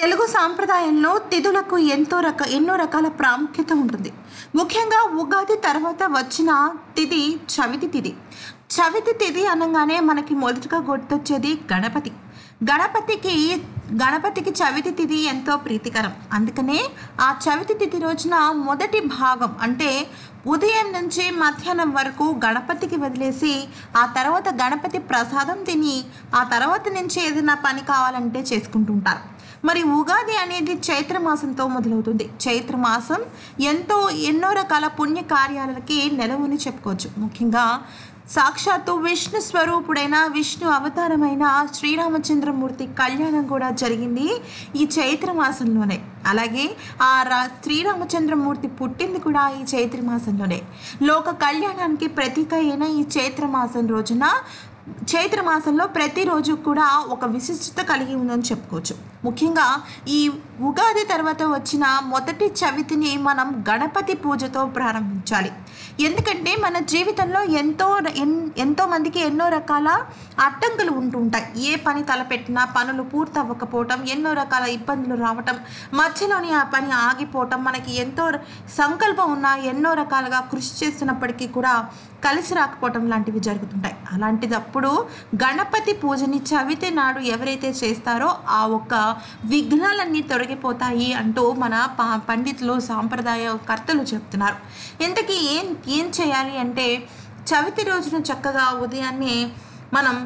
తెలుగు సాంప్రదాయంలో తిథులకు ఎన్నో రకాల ప్రాముఖ్యత ఉంటుంది. ముఖ్యంగా ఉగాది తర్వాత వచ్చిన తిథి చవితి తిథి. చవితి తిథి అనగానే మనకి మొదటగా గుర్తొచ్చేది గణపతి. గణపతికి గణపతికి చవితి తిథి ఎంతో ప్రీతికరం. అందుకనే ఆ చవితి తిథి రోజున మొదటి భాగం అంటే ఉదయం నుంచి మధ్యాహ్నం వరకు గణపతికి వదిలేసి ఆ తర్వాత గణపతి ప్రసాదం తిని ఆ తర్వాత నుంచి ఏదైనా పని కావాలంటే చేసుకుంటుంటారు. మరి ఉగాది అనేది చైత్రమాసంతో మొదలవుతుంది. చైత్రమాసం ఎన్నో రకాల పుణ్య కార్యాలకి నెలవుని చెప్పుకోవచ్చు. ముఖ్యంగా సాక్షాత్తు విష్ణు స్వరూపుడైన విష్ణు అవతారమైన శ్రీరామచంద్రమూర్తి కళ్యాణం కూడా జరిగింది ఈ చైత్రమాసంలోనే. అలాగే శ్రీరామచంద్రమూర్తి పుట్టింది కూడా ఈ చైత్రమాసంలోనే. లోక కళ్యాణానికి ప్రతీక అయిన ఈ చైత్రమాసంలో ప్రతిరోజు కూడా ఒక విశిష్టత కలిగి ఉందని చెప్పుకోవచ్చు. ముఖ్యంగా ఈ ఉగాది తర్వాత వచ్చిన మొదటి చవితిని మనం గణపతి పూజతో ప్రారంభించాలి. ఎందుకంటే మన జీవితంలో ఎంతో మందికి ఎన్నో రకాల అడ్డంకులు ఉంటుంటాయి. ఏ పని తలపెట్టినా పనులు పూర్తి అవ్వకపోవటం, ఎన్నో రకాల ఇబ్బందులు రావటం, మధ్యలోని ఆ పని ఆగిపోవటం, మనకి ఎంతో సంకల్పం ఉన్నా ఎన్నో రకాలుగా కృషి చేస్తున్నప్పటికీ కూడా కలిసి రాకపోవటం లాంటివి జరుగుతుంటాయి. అలాంటిదప్పుడు గణపతి పూజని చవితి నాడు ఎవరైతే చేస్తారో ఆ ఒక్క విఘ్నాలన్నీ తొలగిపోతాయి అంటూ మన పండితులు సాంప్రదాయకర్తలు చెప్తున్నారు. ఇంతకీ ఏం చేయాలి అంటే చవితి రోజున చక్కగా ఉదయాన్నే మనం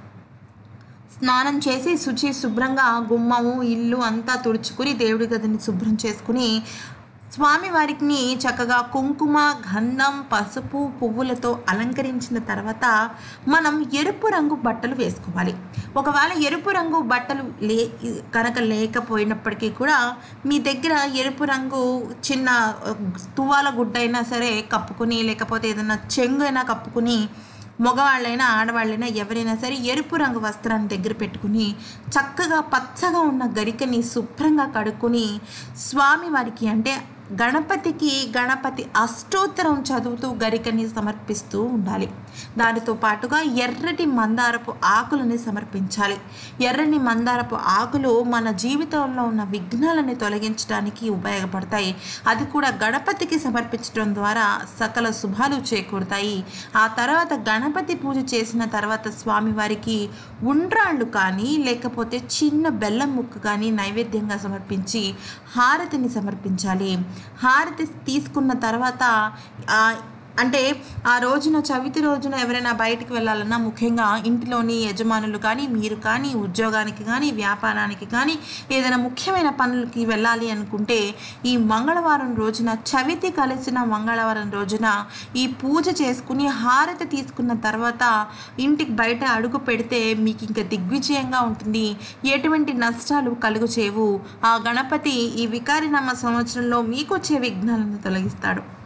స్నానం చేసి శుభ్రంగా గుమ్మము ఇల్లు అంతా తుడుచుకుని దేవుడి గదిని శుభ్రం చేసుకుని స్వామివారికి చక్కగా కుంకుమ గంధం పసుపు పువ్వులతో అలంకరించిన తర్వాత మనం ఎరుపు రంగు బట్టలు వేసుకోవాలి. ఒకవేళ ఎరుపు రంగు బట్టలు కనుక లేకపోయినప్పటికీ కూడా మీ దగ్గర ఎరుపు రంగు చిన్న తువ్వాల గుడ్డ అయినా సరే కప్పుకుని, లేకపోతే ఏదైనా చెంగు అయినా కప్పుకుని, మగవాళ్ళైనా ఆడవాళ్ళైనా ఎవరైనా సరే ఎరుపు రంగు వస్త్రాన్ని దగ్గర పెట్టుకుని చక్కగా పచ్చగా ఉన్న గరికని శుభ్రంగా కడుక్కొని స్వామివారికి అంటే గణపతి అష్టోత్తరం చదువుతూ గరికని సమర్పిస్తూ ఉండాలి. దానితో పాటుగా ఎర్రటి మందారపు ఆకులని సమర్పించాలి. ఎర్రని మందారపు ఆకులు మన జీవితంలో ఉన్న విఘ్నాలని తొలగించడానికి ఉపయోగపడతాయి. అది కూడా గణపతికి సమర్పించడం ద్వారా సకల శుభాలు చేకూరుతాయి. ఆ తర్వాత గణపతి పూజ చేసిన తర్వాత స్వామివారికి ఉండ్రాళ్ళు కానీ లేకపోతే చిన్న బెల్లం ముక్క కానీ నైవేద్యంగా సమర్పించి హారతిని సమర్పించాలి. హారతి తీసుకున్న తర్వాత అంటే ఆ రోజున చవితి రోజున ఎవరైనా బయటికి వెళ్ళాలన్నా ముఖ్యంగా ఇంటిలోని యజమానులు కానీ మీరు కానీ ఉద్యోగానికి కానీ వ్యాపారానికి కానీ ఏదైనా ముఖ్యమైన పనులకి వెళ్ళాలి అనుకుంటే ఈ మంగళవారం రోజున చవితి కలిసిన మంగళవారం రోజున ఈ పూజ చేసుకుని హారతి తీసుకున్న తర్వాత ఇంటికి బయట అడుగు పెడితే మీకు ఇంకా దిగ్విజయంగా ఉంటుంది. ఎటువంటి నష్టాలు కలుగు చేవు. ఆ గణపతి ఈ వికారినామ సంవత్సరంలో మీకు వచ్చే విఘ్నాలను తొలగిస్తాడు.